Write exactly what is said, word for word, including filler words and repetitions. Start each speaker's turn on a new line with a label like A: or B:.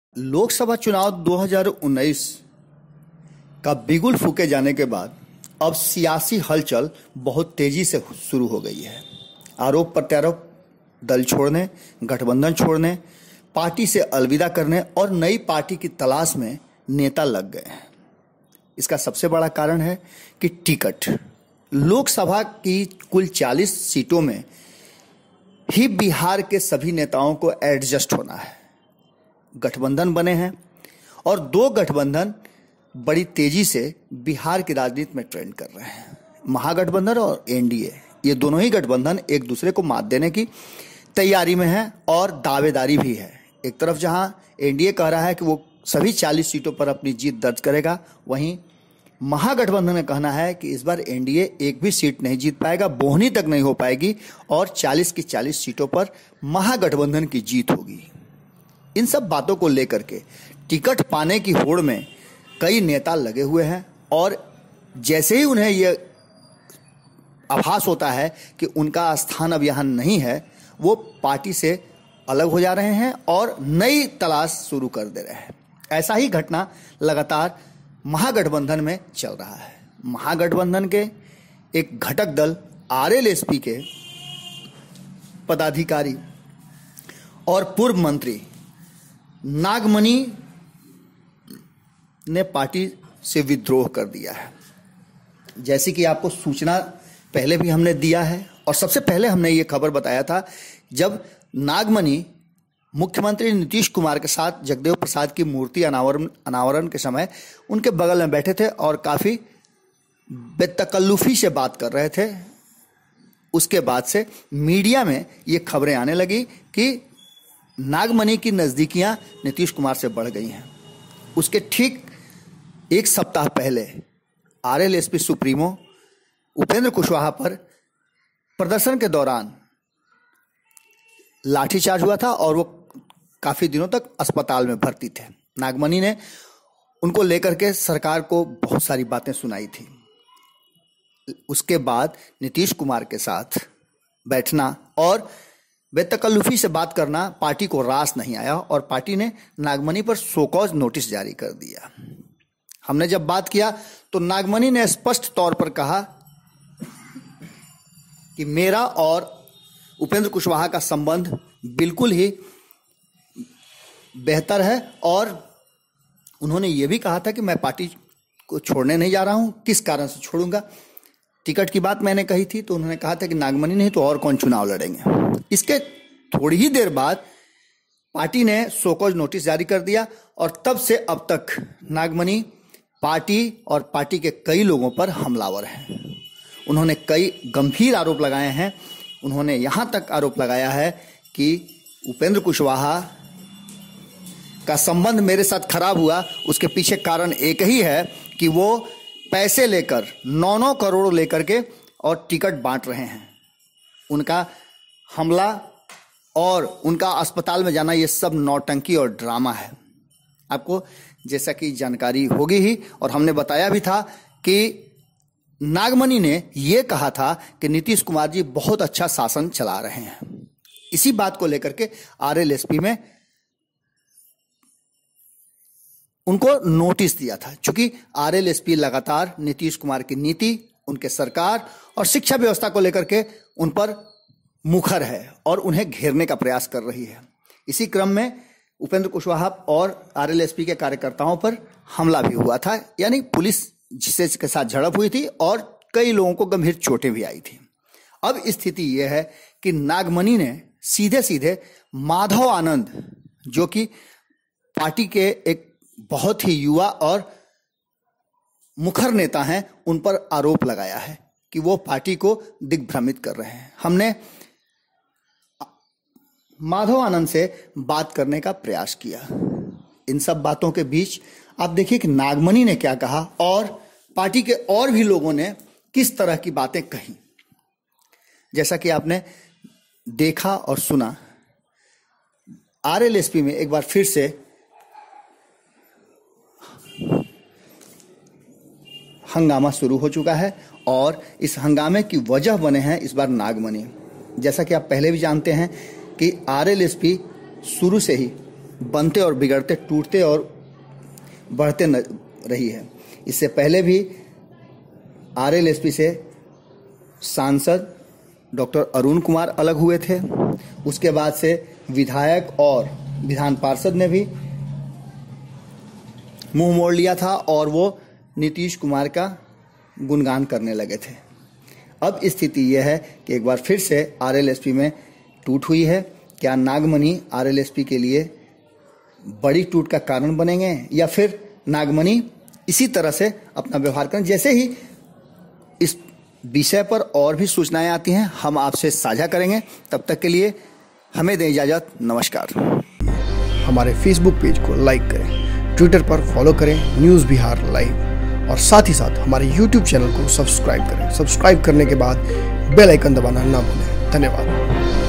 A: लोकसभा चुनाव दो हज़ार उन्नीस का बिगुल फूके जाने के बाद अब सियासी हलचल बहुत तेजी से शुरू हो गई है। आरोप प्रत्यारोप, दल छोड़ने, गठबंधन छोड़ने, पार्टी से अलविदा करने और नई पार्टी की तलाश में नेता लग गए हैं। इसका सबसे बड़ा कारण है कि टिकट। लोकसभा की कुल चालीस सीटों में ही बिहार के सभी नेताओं को एडजस्ट होना है। गठबंधन बने हैं और दो गठबंधन बड़ी तेजी से बिहार की राजनीति में ट्रेंड कर रहे हैं। महागठबंधन और एनडीए, ये दोनों ही गठबंधन एक दूसरे को मात देने की तैयारी में है और दावेदारी भी है। एक तरफ जहां एनडीए कह रहा है कि वो सभी चालीस सीटों पर अपनी जीत दर्ज करेगा, वहीं महागठबंधन का कहना है कि इस बार एनडीए एक भी सीट नहीं जीत पाएगा, बोहनी तक नहीं हो पाएगी और चालीस की चालीस सीटों पर महागठबंधन की जीत होगी। इन सब बातों को लेकर के टिकट पाने की होड़ में कई नेता लगे हुए हैं और जैसे ही उन्हें यह आभास होता है कि उनका स्थान अब यहाँ नहीं है, वो पार्टी से अलग हो जा रहे हैं और नई तलाश शुरू कर दे रहे हैं। ऐसा ही घटना लगातार महागठबंधन में चल रहा है। महागठबंधन के एक घटक दल आरएलएसपी के पदाधिकारी और पूर्व मंत्री नागमणि ने पार्टी से विद्रोह कर दिया है। जैसे कि आपको सूचना पहले भी हमने दिया है और सबसे पहले हमने ये खबर बताया था जब नागमणि मुख्यमंत्री नीतीश कुमार के साथ जगदेव प्रसाद की मूर्ति अनावरण अनावरण के समय उनके बगल में बैठे थे और काफी बेतकल्लुफी से बात कर रहे थे। उसके बाद से मीडिया में ये खबरें आने लगी कि नागमणि की नजदीकियां नीतीश कुमार से बढ़ गई हैं। उसके ठीक एक सप्ताह पहले आरएलएसपी सुप्रीमो उपेंद्र कुशवाहा पर प्रदर्शन के दौरान लाठीचार्ज हुआ था और वो काफी दिनों तक अस्पताल में भर्ती थे। नागमणि ने उनको लेकर के सरकार को बहुत सारी बातें सुनाई थी। उसके बाद नीतीश कुमार के साथ बैठना और बेतकल्लुफी से बात करना पार्टी को रास नहीं आया और पार्टी ने नागमणि पर शोकॉज नोटिस जारी कर दिया। हमने जब बात किया तो नागमणि ने स्पष्ट तौर पर कहा कि मेरा और उपेंद्र कुशवाहा का संबंध बिल्कुल ही बेहतर है और उन्होंने ये भी कहा था कि मैं पार्टी को छोड़ने नहीं जा रहा हूं। किस कारण से छोड़ूंगा? टिकट की बात मैंने कही थी तो उन्होंने कहा था कि नागमणि नहीं तो और कौन चुनाव लड़ेंगे। इसके थोड़ी ही देर बाद पार्टी ने शोकॉज नोटिस जारी कर दिया और तब से अब तक नागमणि पार्टी और पार्टी के कई लोगों पर हमलावर हैं। उन्होंने कई गंभीर आरोप लगाए हैं। उन्होंने यहां तक आरोप लगाया है कि उपेंद्र कुशवाहा का संबंध मेरे साथ खराब हुआ, उसके पीछे कारण एक ही है कि वो पैसे लेकर नौ नौ करोड़ लेकर के और टिकट बांट रहे हैं। उनका हमला और उनका अस्पताल में जाना ये सब नौटंकी और ड्रामा है। आपको जैसा कि जानकारी होगी ही और हमने बताया भी था कि नागमणि ने यह कहा था कि नीतीश कुमार जी बहुत अच्छा शासन चला रहे हैं। इसी बात को लेकर के आरएलएसपी में उनको नोटिस दिया था। चूंकि आरएलएसपी लगातार नीतीश कुमार की नीति, उनके सरकार और शिक्षा व्यवस्था को लेकर के उन पर मुखर है और उन्हें घेरने का प्रयास कर रही है। इसी क्रम में उपेंद्र कुशवाहा और आरएलएसपी के कार्यकर्ताओं पर हमला भी हुआ था, यानी पुलिस जिसे के साथ झड़प हुई थी और कई लोगों को गंभीर चोटें भी आई थी। अब स्थिति यह है कि नागमणि ने सीधे सीधे माधव आनंद, जो कि पार्टी के एक बहुत ही युवा और मुखर नेता हैं, उन पर आरोप लगाया है कि वो पार्टी को दिग्भ्रमित कर रहे हैं। हमने माधव आनंद से बात करने का प्रयास किया। इन सब बातों के बीच आप देखिए कि नागमणि ने क्या कहा और पार्टी के और भी लोगों ने किस तरह की बातें कही। जैसा कि आपने देखा और सुना, आरएलएसपी में एक बार फिर से हंगामा शुरू हो चुका है और इस हंगामे की वजह बने हैं इस बार नागमणि। जैसा कि आप पहले भी जानते हैं कि आरएलएसपी शुरू से ही बनते और बिगड़ते, टूटते और बढ़ते न रही है। इससे पहले भी आरएलएसपी से सांसद डॉक्टर अरुण कुमार अलग हुए थे। उसके बाद से विधायक और विधान पार्षद ने भी मुंह मोड़ लिया था और वो नीतीश कुमार का गुणगान करने लगे थे। अब स्थिति यह है कि एक बार फिर से आरएलएसपी में टूट हुई है। क्या नागमणि आरएलएसपी के लिए बड़ी टूट का कारण बनेंगे या फिर नागमणि इसी तरह से अपना व्यवहार करें? जैसे ही इस विषय पर और भी सूचनाएं आती हैं हम आपसे साझा करेंगे। तब तक के लिए हमें दें इजाजत। नमस्कार।
B: हमारे फेसबुक पेज को लाइक करें, ट्विटर पर फॉलो करें न्यूज़ बिहार लाइव, और साथ ही साथ हमारे यूट्यूब चैनल को सब्सक्राइब करें। सब्सक्राइब करने के बाद बेल आइकन दबाना ना भूलें। धन्यवाद।